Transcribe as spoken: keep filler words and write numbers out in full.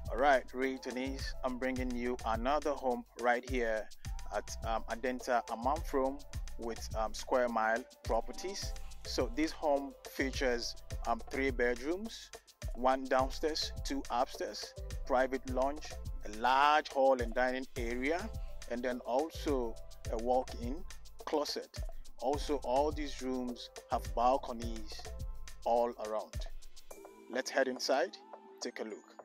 Alright, Ray Denise, I'm bringing you another home right here at um, Adenta Afroman with um, Square Mile Properties. So this home features um, three bedrooms, one downstairs, two upstairs, private lounge, a large hall and dining area, and then also a walk-in closet. Also, all these rooms have balconies all around. Let's head inside, take a look.